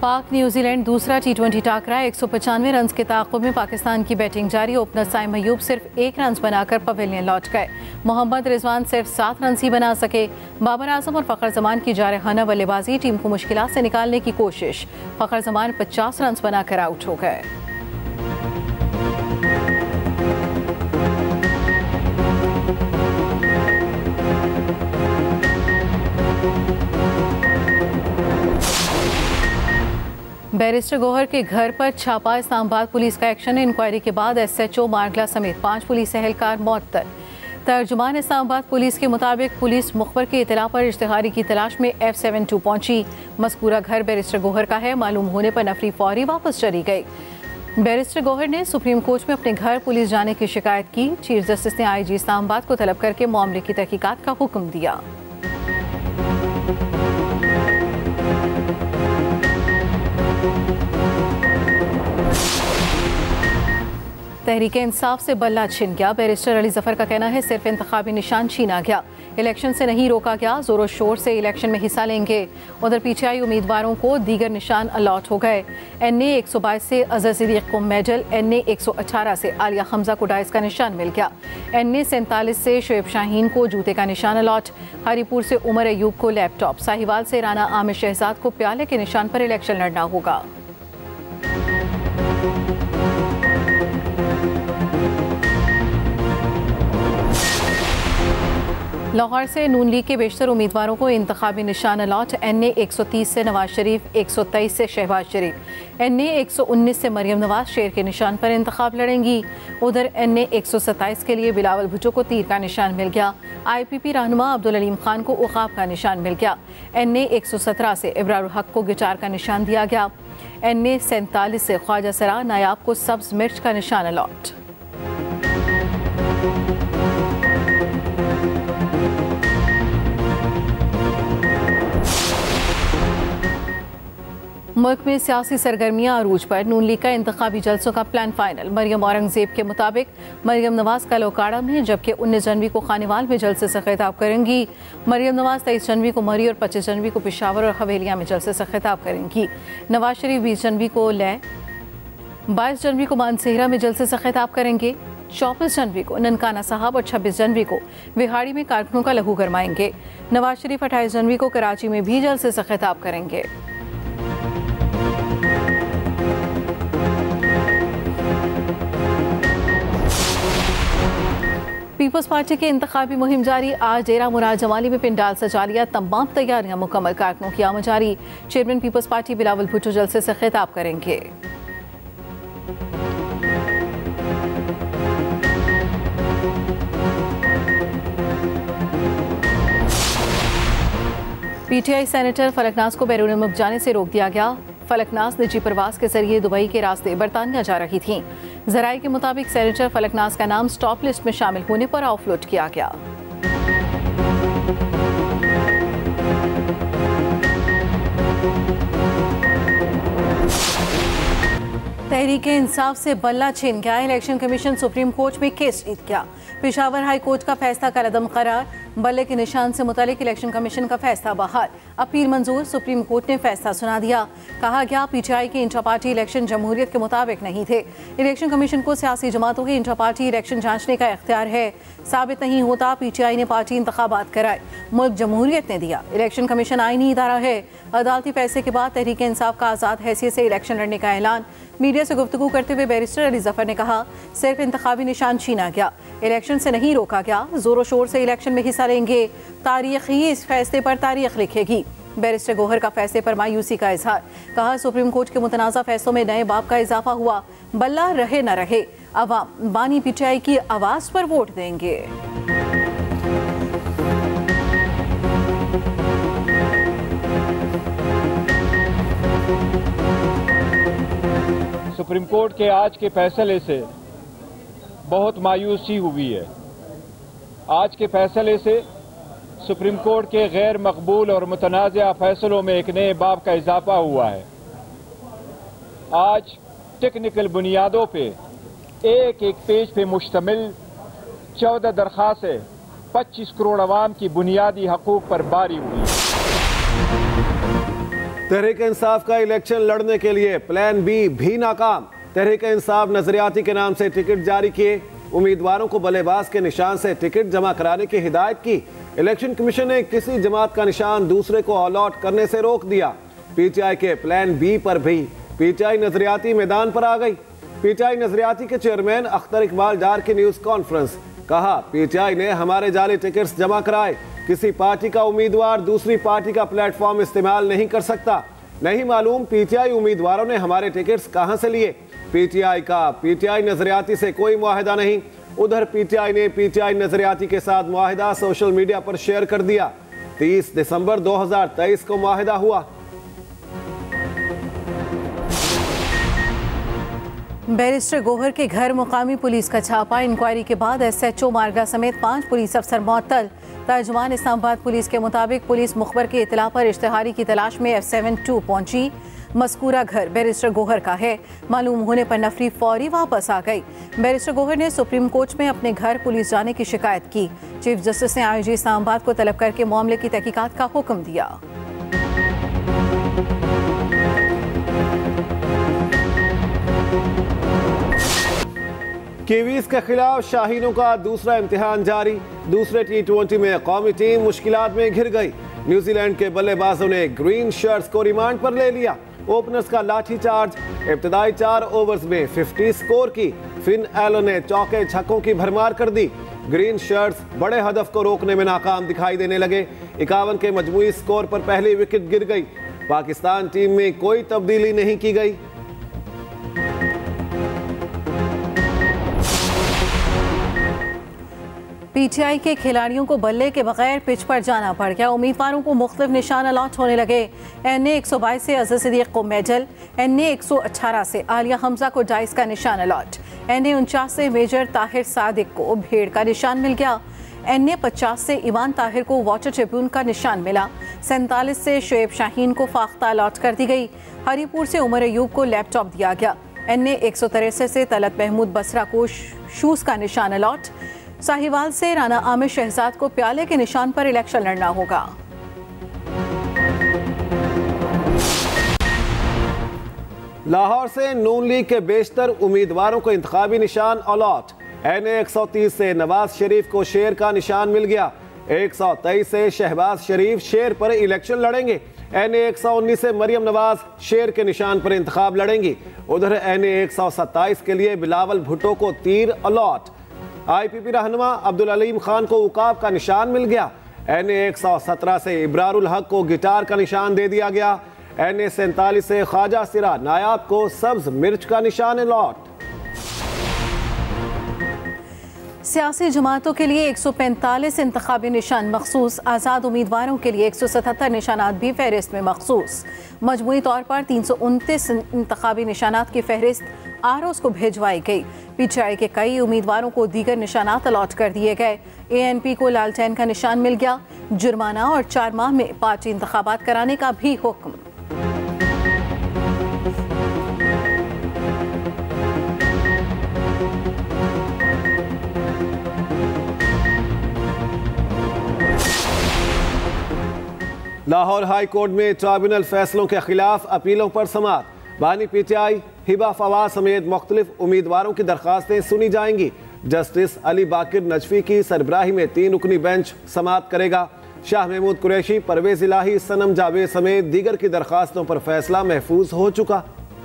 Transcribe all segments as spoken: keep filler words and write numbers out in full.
पाक न्यूजीलैंड दूसरा T twenty टाकरा एक सौ पचानवे रन के ताक़ुब में पाकिस्तान की बैटिंग जारी। ओपनर साइम अयूब सिर्फ एक रन बनाकर पवेलियन लौट गए। मोहम्मद रिजवान सिर्फ सात रन ही बना सके। बाबर आजम और फ़खर जमान की जारहाना बल्लेबाजी टीम को मुश्किलात से निकालने की कोशिश। फ़खर जमान पचास रन बनाकर आउट हो गए। बैरिस्टर गौहर के घर पर छापा। इस्लामाबाद पुलिस का एक्शन। इंक्वायरी के बाद एस एच ओ मारगला समेत पांच पुलिस एहलकार मौतल। तर्जुमान इस्लामाबाद पुलिस के मुताबिक पुलिस मुखबर की इतला पर इश्तिहारी की तलाश में एफ सेवन टू पहुंची। मज़कूरा घर बैरिस्टर गौहर का है। मालूम होने पर नफरी फौरी वापस चली गई। बैरिस्टर गौहर ने सुप्रीम कोर्ट में अपने घर पुलिस जाने की शिकायत की। चीफ जस्टिस ने आई जी इस्लामाबाद को तलब करके मामले की तहकीकात का हुक्म दिया। तहरीके इंसाफ से बल्ला छिन गया। बैरिस्टर अली जफर का कहना है सिर्फ इंतखाबी निशान छीना गया, इलेक्शन से नहीं रोका गया। जोरों शोर से इलेक्शन में हिस्सा लेंगे। उधर पीटीआई उम्मीदवारों को दीगर निशान अलॉट हो गए। एन ए एक सौ बाईस से अजहर सिद्दीक को मेडल, एन ए एक सौ अठारह से आलिया हमजा को डाइस का निशान मिल गया। एन ए सैंतालीस से शोएब शाहीन को जूते का निशान अलॉट। हरीपुर से उमर अयूब को लैपटॉप। साहिवाल से राना आमिर शहजाद को प्याले के निशान पर इलेक्शन लड़ना होगा। लाहौर से नून लीग के बेशतर उम्मीदवारों को इंतखाबी निशान अलॉट। एन ए एक सौ तीस से नवाज शरीफ, एक सौ तेईस से शहबाज शरीफ, एन ए एक सौ उन्नीस से मरियम नवाज शेर के निशान पर इंतखाब लड़ेंगी। उधर एन ए एक सौ सत्ताईस के लिए बिलावल भुट्टो को तीर का निशान मिल गया। आई पी पी रहनुमा अब्दुल अलीम खान को उकाब का निशान मिल गया। एन ए एक सौ सत्रह से इब्रारुल हक को गिटार का निशान दिया गया। एन ए सैंतालीस से ख्वाजा सरा नायाब को सब्ज मिर्च का निशान अलॉट। मुल्क में सियासी सरगर्मियां अरूज पर। नून लीग का इंतखाबी जलसों का प्लान फाइनल। मरियम औरंगजेब के मुताबिक मरियम नवाज कल ओकाड़ा में, जबकि उन्नीस जनवरी को खानेवाल में जलसे से खिताब करेंगी। मरियम नवाज तेईस जनवरी को मरी और पच्चीस जनवरी को पेशावर और हवेलिया में जलसे से खिताब करेंगी। नवाज शरीफ बीस जनवरी को लय, बाईस जनवरी को मानसेहरा में जलसे से खिताब करेंगे। चौबीस जनवरी को ननकाना साहब और छब्बीस जनवरी को विहाड़ी में कारकुनों का लहू गरमाएंगे। नवाज शरीफ अट्ठाईस जनवरी को कराची में भी जलसे से खिताब करेंगे। पीपल्स पार्टी की इंतखाबी मुहिम जारी। आज डेरा मुराद जमाली में पिंडाल सजा लिया। तमाम तैयारियां मुकम्मल। कारकुनों की आमद जारी। चेयरमैन पीपल्स पार्टी बिलावल भुट्टो जलसे से खिताब करेंगे। पीटीआई सेनेटर फलकनाज को बैरून मुल्क जाने से रोक दिया गया। फलकनाज निजी प्रवास के जरिए दुबई के रास्ते बरतानिया जा रही थीं। जराये के मुताबिक सेनेटर फलकनाज का नाम स्टॉप लिस्ट में शामिल होने पर ऑफलोड किया गया। तहरीके इंसाफ से बल्ला छिन गया। इलेक्शन कमीशन सुप्रीम कोर्ट में केस जीत गया। पेशावर हाई कोर्ट का फैसला कलअदम करार। बल्ले के निशान से मुतालिक इलेक्शन कमीशन का फैसला बहाल। अपील मंजूर। सुप्रीम कोर्ट ने फैसला सुना दिया। कहा गया पीटीआई के इंटर पार्टी इलेक्शन जमहूरियत के मुताबिक नहीं थे। इलेक्शन कमीशन को सियासी जमातों के इंटर पार्टी इलेक्शन जांचने का इख्तियार है। साबित नहीं होता पीटीआई ने पार्टी इंतखाबात कराए, मुल्क जमहूरियत ने दिया। इलेक्शन कमीशन आईनी इदारा है। अदालती फैसले के बाद तहरीक इंसाफ का आज़ाद हैसियत से इलेक्शन लड़ने का ऐलान। मीडिया से गुफ्तगू करते हुए बैरिस्टर अली जफर ने कहा सिर्फ इंतखाबी निशान छीना गया, इलेक्शन से नहीं रोका गया। जोरों शोर से इलेक्शन में हिस्सा लेंगे। तारीख ही इस फैसले पर तारीख लिखेगी। बैरिस्टर गौहर का फैसले पर मायूसी का इजहार। कहा सुप्रीम कोर्ट के मुतनाज़ा फैसलों में नए बाब का इजाफा हुआ। बल्ला रहे न रहे, अवाम बानी पीटीआई की आवाज़ पर वोट देंगे। सुप्रीम कोर्ट के आज के फैसले से बहुत मायूसी हुई है। आज के फैसले से सुप्रीम कोर्ट के गैर मकबूल और मुतनाज़ा फैसलों में एक नए बाब का इजाफा हुआ है। आज टेक्निकल बुनियादों पे एक एक पेज पे मुश्तमिल चौदह दरख्वास्तें पच्चीस करोड़ अवाम की बुनियादी हकूक़ पर बारी हुई। तहरीक इंसाफ का इलेक्शन लड़ने के लिए प्लान बी भी नाकाम। तहरीक इंसाफ नजरियाती के नाम से टिकट जारी किए, उम्मीदवारों को बल्लेबाज के निशान से टिकट जमा कराने की हिदायत की। इलेक्शन कमीशन ने किसी जमात का निशान दूसरे को अलॉट करने से रोक दिया। पीटीआई के प्लान बी पर भी पीटीआई नजरियाती मैदान पर आ गई। पीटीआई नजरियाती के चेयरमैन अख्तर इकबाल डार की न्यूज कॉन्फ्रेंस, कहा पीटीआई ने हमारे जाली टिकट्स जमा कराए। किसी पार्टी का उम्मीदवार दूसरी पार्टी का प्लेटफॉर्म इस्तेमाल नहीं कर सकता। नहीं मालूम पीटीआई उम्मीदवारों ने हमारे टिकट्स कहां से लिए। पीटीआई का पीटीआई नजरियाती से कोई मुआहिदा नहीं। उधर पीटीआई ने पीटीआई नजरियाती के साथ मुआहिदा सोशल मीडिया पर शेयर कर दिया। तीस दिसंबर दो हजार तेईस को मुआहिदा हुआ। बैरिस्टर गोहर के घर मुकामी पुलिस का छापा। इंक्वायरी के बाद एसएचओ मारगा समेत पांच पुलिस अफसर मुअत्तल। तर्जुमान इस्लामाबाद पुलिस के मुताबिक पुलिस मुखबर की इतला पर इश्तिहारी की तलाश में एफ सेवन टू पहुंची। मज़कूरा घर बैरिस्टर गोहर का है। मालूम होने पर नफरी फौरी वापस आ गई। बैरिस्टर गोहर ने सुप्रीम कोर्ट में अपने घर पुलिस जाने की शिकायत की। चीफ जस्टिस ने आईजी इस्लामाबाद को तलब करके मामले की तहकीकात का हुक्म दिया। कीवीज के खिलाफ शाहीनों का दूसरा इम्तिहान जारी। दूसरे टी ट्वेंटी में कौमी टीम मुश्किलात में घिर गई। न्यूजीलैंड के बल्लेबाजों ने ग्रीन शर्ट्स को रिमांड पर ले लिया। ओपनर्स का लाठीचार्ज। इब्तदाई चार ओवर्स में पचास स्कोर की। फिन एलन ने चौके छक्कों की भरमार कर दी। ग्रीन शर्ट्स बड़े हदफ को रोकने में नाकाम दिखाई देने लगे। इक्यावन के मजमूई स्कोर पर पहली विकेट गिर गई। पाकिस्तान टीम में कोई तब्दीली नहीं की गई। पीटीआई के खिलाड़ियों को बल्ले के बगैर पिच पर जाना पड़ गया। उम्मीदवारों को मुख्तलिफ निशान अलॉट होने लगे। एन ए एक सौ बाईस से अज़र सिद्दीक को मेडल, एन ए एक सौ अठारह से आलिया हमजा को डाइस का निशान अलॉट, एन ए उनचास से मेजर ताहिर सादिक को भेड़ का निशान मिल गया, एन ए पचास से ईमान ताहिर को वाटर ट्रिब्यून का निशान मिला, सैंतालीस से शुएब शाहीन को फाख्ता अलॉट कर दी गई, हरीपुर से उमर अयूब को लैपटॉप दिया गया, एन ए एक सौ तिरसठ से तलत महमूद बसरा को शूज़ का निशान अलॉट, साहिवाल से राना आमिर शहजाद को प्याले के निशान पर इलेक्शन लड़ना होगा। लाहौर से नून लीग के बेशतर उम्मीदवारों को इंतखाबी निशान अलॉट। एन ए एक सौ तीस से नवाज शरीफ को शेर का निशान मिल गया। एक सौ तेईस से शहबाज शरीफ शेर पर इलेक्शन लड़ेंगे। एन ए एक सौ उन्नीस से मरियम नवाज शेर के निशान पर इंतखाब लड़ेंगी। उधर एन ए एक सौ सत्ताईस के लिए बिलावल भुट्टो को तीर अलॉट। आई पी पी रहनुमा अब्दुल अलीम खान को उकाब का निशान मिल गया। एन ए एक सौ सत्रह से इब्रारुल हक को गिटार का निशान दे दिया गया। एन ए सैंतालीस से ख्वाजा सिरा नायाब को सब्ज मिर्च का निशान अलॉट। सियासी जमातों के लिए एक सौ पैंतालीस इंतखाबी निशान मखसूस। आज़ाद उम्मीदवारों के लिए एक सौ सतहत्तर निशानात भी फहरिस्त में मखसूस। मजमूई तौर पर तीन सौ उनतीस इंतखाबी निशानात की फहरिस्त आर ओज़ को भिजवाई गई। पीटीआई के कई उम्मीदवारों को दीगर निशानात अलॉट कर दिए गए। ए एन पी को लालटेन का निशान मिल गया। जुर्माना और चार माह में पार्टी इंतखाबात कराने का भी हुक्म। लाहौर हाई कोर्ट में ट्राइब्यूनल फैसलों के खिलाफ अपीलों पर समाअत। बानी पीटीआई हिबा फवाद समेत मुख्तलिफ उम्मीदवारों की दरखास्तें सुनी जाएंगी। जस्टिस अली बाकिर नजफी की सरबराही में तीन रुकनी बेंच समाअत करेगा। शाह महमूद कुरैशी, परवेज इलाही, सनम जावेद समेत दीगर की दरखास्तों पर फैसला महफूज हो चुका।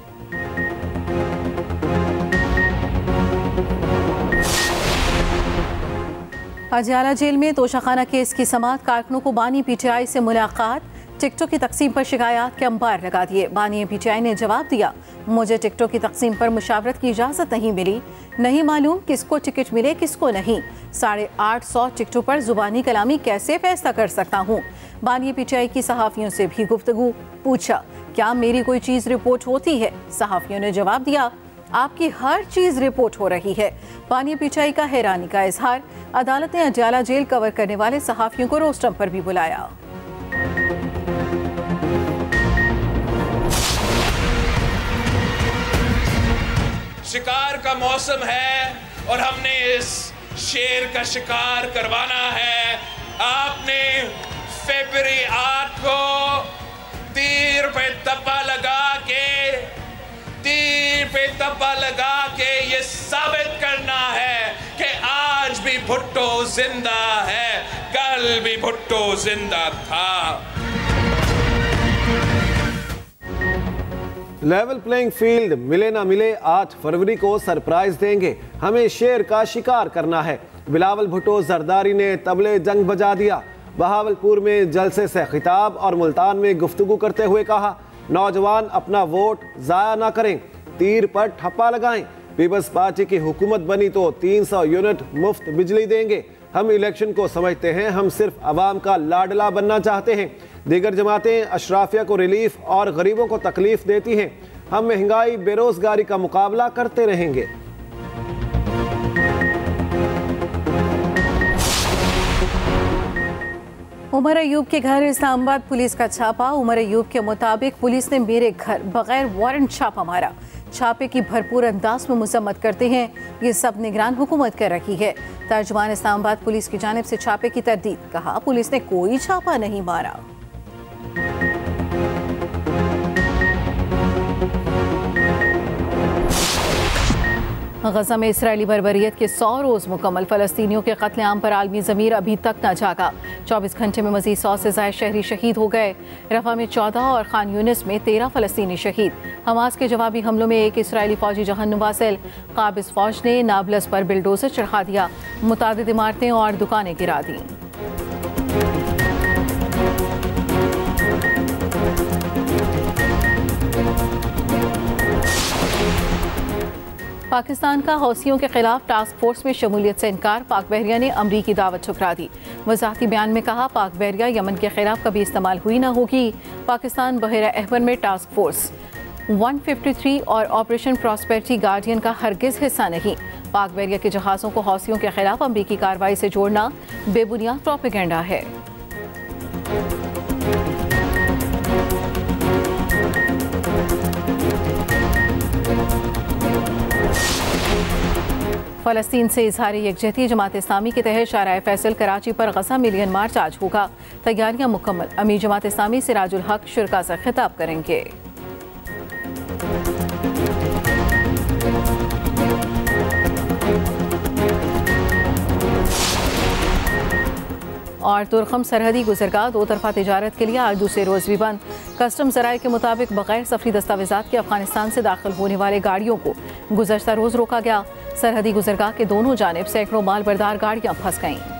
अजियाला जेल में तोशाखाना केस की समाअत। कारकुनों को बानी पीटीआई से मुलाकात। टिकटों की तकसीम पर शिकायत के अंबार लगा दिए। बानी पीटीआई ने जवाब दिया, मुझे टिकटों की तकसीम पर मुशावरत की इजाज़त नहीं मिली। नहीं मालूम किसको टिकट मिले किसको नहीं। साढ़े आठ सौ टिकटों पर जुबानी कलामी कैसे फैसला कर सकता हूँ। बानी पीटीआई की सहाफ़ियों से भी गुफ्तगू। पूछा, क्या मेरी कोई चीज़ रिपोर्ट होती है? सहाफ़ियों ने जवाब दिया, आपकी हर चीज रिपोर्ट हो रही है। बानी पीटीआई का हैरानी का इजहार। अदालत ने अजियाला जेल कवर करने वाले सहाफियों को रोस्टम पर भी बुलाया। शिकार का मौसम है और हमने इस शेर का शिकार करवाना है। आपने फरवरी आठ को तीर पे तप्पा लगा के तीर पे तप्पा लगा के ये साबित करना है कि आज भी भुट्टो जिंदा है, कल भी भुट्टो जिंदा था। लेवल प्लेइंग फील्ड मिले ना मिले आठ फरवरी को सरप्राइज देंगे, हमें शेर का शिकार करना है। बिलावल भुट्टो जरदारी ने तबले जंग बजा दिया। बहावलपुर में जलसे से खिताब और मुल्तान में गुफ्तगू करते हुए कहा, नौजवान अपना वोट जाया ना करें, तीर पर ठप्पा लगाएं। पीपल्स पार्टी की हुकूमत बनी तो तीन सौ यूनिट मुफ्त बिजली देंगे। हम इलेक्शन को समझते हैं, हम सिर्फ अवाम का लाडला बनना चाहते हैं। दीगर जमातें अशराफिया को रिलीफ और गरीबों को तकलीफ देती हैं। हम महंगाई बेरोजगारी का मुकाबला करते रहेंगे। उमर अयूब के घर इस्लामाबाद पुलिस का छापा। उमर अयूब के मुताबिक पुलिस ने मेरे घर बगैर वारंट छापा मारा। छापे की भरपूर अंदाज में मजम्मत करते हैं, ये सब निगरान हुकूमत कर रही है। तर्जुमान इस्लामाबाद पुलिस की जानिब से छापे की तरदीद, कहा पुलिस ने कोई छापा नहीं मारा। गजा में इसराइली बर्बरियत के सौ रोज मुकम्मल। फलस्तीनियों के कत्लेआम पर आलमी ज़मीर अभी तक न जागा। चौबीस घंटे में मजीद सौ से ज़ायद शहरी शहीद हो गए। रफा में चौदह और खान यूनिस में तेरह फलस्तीनी शहीद। हमास के जवाबी हमलों में एक इसराइली फौजी जहन्नुम वासिल। काबिज फौज ने नाबलस पर बिल्डोजर चढ़ा दिया, मुतादिद इमारतें और दुकानें गिरा दी। पाकिस्तान का हौसियों के खिलाफ टास्क फोर्स में शमूलियत से इनकार। पाक बहरिया ने अमरीकी दावत ठुकरा दी। वजारती बयान में कहा, पाक बहरिया यमन के खिलाफ कभी इस्तेमाल हुई ना होगी। पाकिस्तान बहरा अहमर में टास्क फोर्स एक सौ तिरेपन और ऑपरेशन प्रॉस्पेरिटी गार्डियन का हरगिज हिस्सा नहीं। पाक बहरिया के जहाज़ों को हौसियों के खिलाफ अमरीकी कार्रवाई से जोड़ना बेबुनियाद प्रोपेगेंडा है। फलस्तीन से इजहार यकजहती। जमात इस्लामी के तहत शाहराह फैसल कराची पर गजा मिलियन मार्च आज होगा। तैयारियां मुकम्मल। अमीर जमात इस्लामी सिराजुल हक शुरका से खिताब करेंगे। और तुरखम सरहदी गुजरगाह दो तरफा तिजारत के लिए आज दूसरे रोज भी बंद। कस्टम ज़राए के मुताबिक बगैर सफरी दस्तावेजात के अफगानिस्तान से दाखिल होने वाले गाड़ियों को गुज़श्ता रोज रोका गया। सरहदी गुजरगाह के दोनों जानिब सैकड़ों माल बरदार गाड़ियां फंस गईं।